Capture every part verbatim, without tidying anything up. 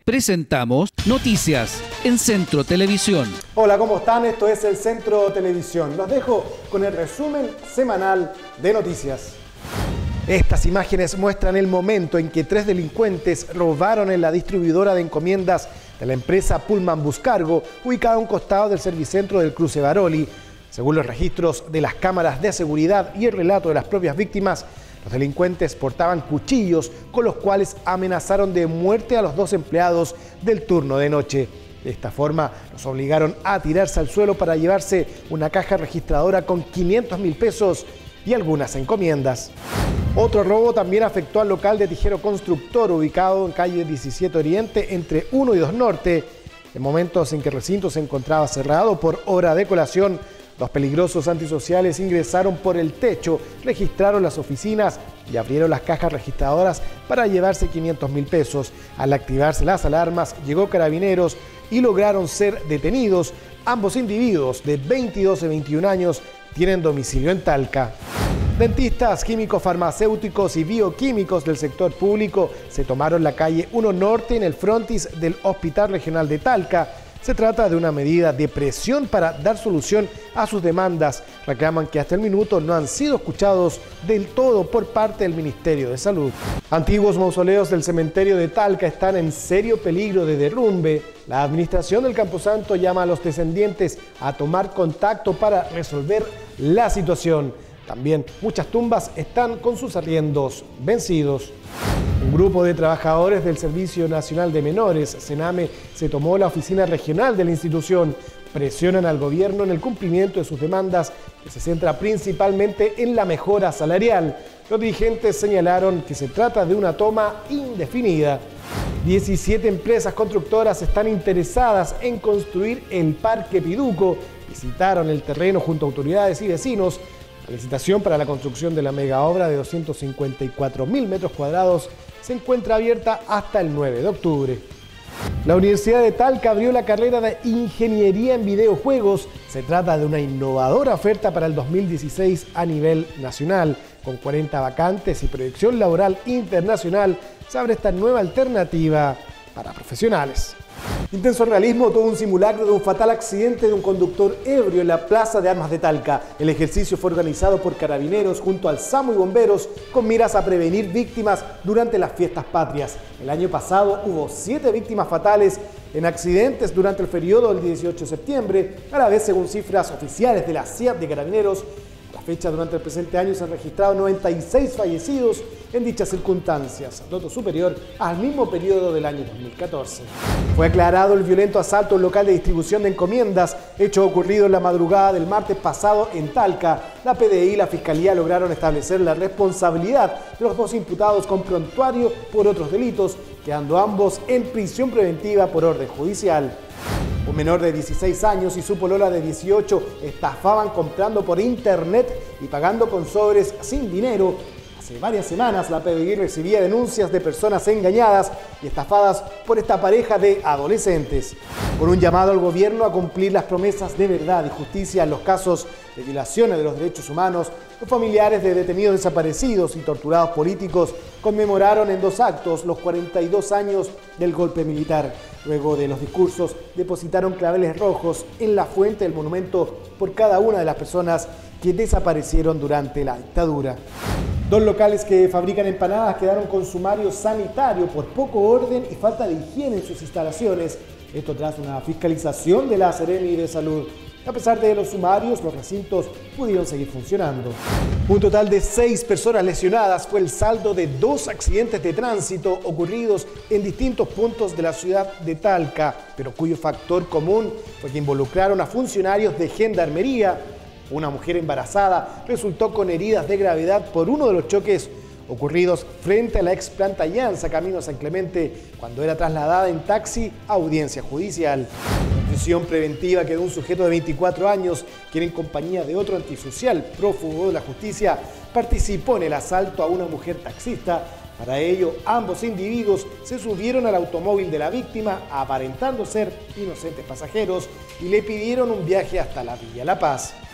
Presentamos Noticias en Centro Televisión. Hola, ¿cómo están? Esto es el Centro Televisión. Los dejo con el resumen semanal de noticias. Estas imágenes muestran el momento en que tres delincuentes robaron en la distribuidora de encomiendas de la empresa Pullman Buscargo, ubicada a un costado del servicentro del Cruce Baroli. Según los registros de las cámaras de seguridad y el relato de las propias víctimas, los delincuentes portaban cuchillos con los cuales amenazaron de muerte a los dos empleados del turno de noche. De esta forma, los obligaron a tirarse al suelo para llevarse una caja registradora con quinientos mil pesos y algunas encomiendas. Otro robo también afectó al local de Tijero Constructor, ubicado en calle diecisiete Oriente, entre uno y dos Norte. En momentos en que el recinto se encontraba cerrado por hora de colación, los peligrosos antisociales ingresaron por el techo, registraron las oficinas y abrieron las cajas registradoras para llevarse quinientos mil pesos. Al activarse las alarmas, llegó Carabineros y lograron ser detenidos. Ambos individuos de veintidós y veintiún años tienen domicilio en Talca. Dentistas, químicos farmacéuticos y bioquímicos del sector público se tomaron la calle uno Norte en el frontis del Hospital Regional de Talca. Se trata de una medida de presión para dar solución a sus demandas. Reclaman que hasta el minuto no han sido escuchados del todo por parte del Ministerio de Salud. Antiguos mausoleos del cementerio de Talca están en serio peligro de derrumbe. La administración del Camposanto llama a los descendientes a tomar contacto para resolver la situación. También muchas tumbas están con sus arriendos vencidos. Un grupo de trabajadores del Servicio Nacional de Menores, Sename, se tomó la oficina regional de la institución. Presionan al gobierno en el cumplimiento de sus demandas, que se centra principalmente en la mejora salarial. Los dirigentes señalaron que se trata de una toma indefinida. diecisiete empresas constructoras están interesadas en construir el Parque Piduco. Visitaron el terreno junto a autoridades y vecinos. La licitación para la construcción de la mega obra de doscientos cincuenta y cuatro mil metros cuadrados se encuentra abierta hasta el nueve de octubre. La Universidad de Talca abrió la carrera de Ingeniería en Videojuegos. Se trata de una innovadora oferta para el dos mil dieciséis a nivel nacional. Con cuarenta vacantes y proyección laboral internacional, se abre esta nueva alternativa para profesionales. Intenso realismo tuvo un simulacro de un fatal accidente de un conductor ebrio en la Plaza de Armas de Talca. El ejercicio fue organizado por Carabineros junto al SAMU y bomberos con miras a prevenir víctimas durante las fiestas patrias. El año pasado hubo siete víctimas fatales en accidentes durante el periodo del dieciocho de septiembre. A la vez, según cifras oficiales de la C I A T de Carabineros, a la fecha durante el presente año se han registrado noventa y seis fallecidos en dichas circunstancias, dato superior al mismo periodo del año dos mil catorce. Fue aclarado el violento asalto a un local de distribución de encomiendas, hecho ocurrido en la madrugada del martes pasado en Talca. La P D I y la Fiscalía lograron establecer la responsabilidad de los dos imputados con prontuario por otros delitos, quedando ambos en prisión preventiva por orden judicial. Un menor de dieciséis años y su polola de dieciocho estafaban comprando por internet y pagando con sobres sin dinero. Hace varias semanas la P D I recibía denuncias de personas engañadas y estafadas por esta pareja de adolescentes. Por un llamado al gobierno a cumplir las promesas de verdad y justicia en los casos de violaciones de los derechos humanos, los familiares de detenidos desaparecidos y torturados políticos conmemoraron en dos actos los cuarenta y dos años del golpe militar. Luego de los discursos, depositaron claveles rojos en la fuente del monumento por cada una de las personas que desaparecieron durante la dictadura. Dos locales que fabrican empanadas quedaron con sumario sanitario por poco orden y falta de higiene en sus instalaciones. Esto tras una fiscalización de la Seremi de Salud. A pesar de los sumarios, los recintos pudieron seguir funcionando. Un total de seis personas lesionadas fue el saldo de dos accidentes de tránsito ocurridos en distintos puntos de la ciudad de Talca, pero cuyo factor común fue que involucraron a funcionarios de Gendarmería. Una mujer embarazada resultó con heridas de gravedad por uno de los choques ocurridos frente a la ex planta Llanza, camino a San Clemente, cuando era trasladada en taxi a audiencia judicial. En prisión preventiva quedó un sujeto de veinticuatro años, quien en compañía de otro antisocial prófugo de la justicia participó en el asalto a una mujer taxista. Para ello, ambos individuos se subieron al automóvil de la víctima, aparentando ser inocentes pasajeros, y le pidieron un viaje hasta la Villa La Paz.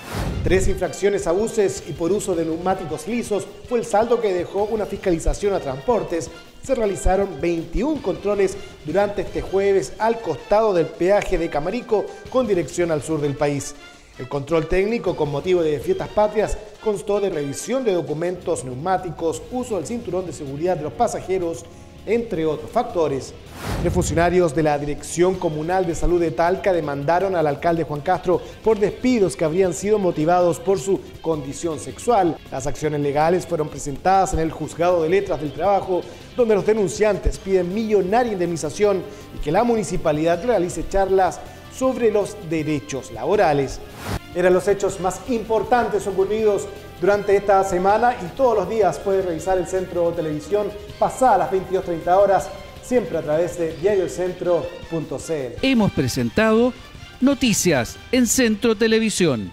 Tres infracciones a buses y por uso de neumáticos lisos fue el saldo que dejó una fiscalización a transportes. Se realizaron veintiún controles durante este jueves al costado del peaje de Camarico con dirección al sur del país. El control técnico con motivo de fiestas patrias constó de revisión de documentos neumáticos, uso del cinturón de seguridad de los pasajeros, entre otros factores. Tres funcionarios de la Dirección Comunal de Salud de Talca demandaron al alcalde Juan Castro por despidos que habrían sido motivados por su condición sexual. Las acciones legales fueron presentadas en el Juzgado de Letras del Trabajo, donde los denunciantes piden millonaria indemnización y que la municipalidad realice charlas sobre los derechos laborales. Eran los hechos más importantes ocurridos durante esta semana y todos los días puede revisar el Centro Televisión pasadas las veintidós treinta horas, siempre a través de diario el centro punto c l. Hemos presentado Noticias en Centro Televisión.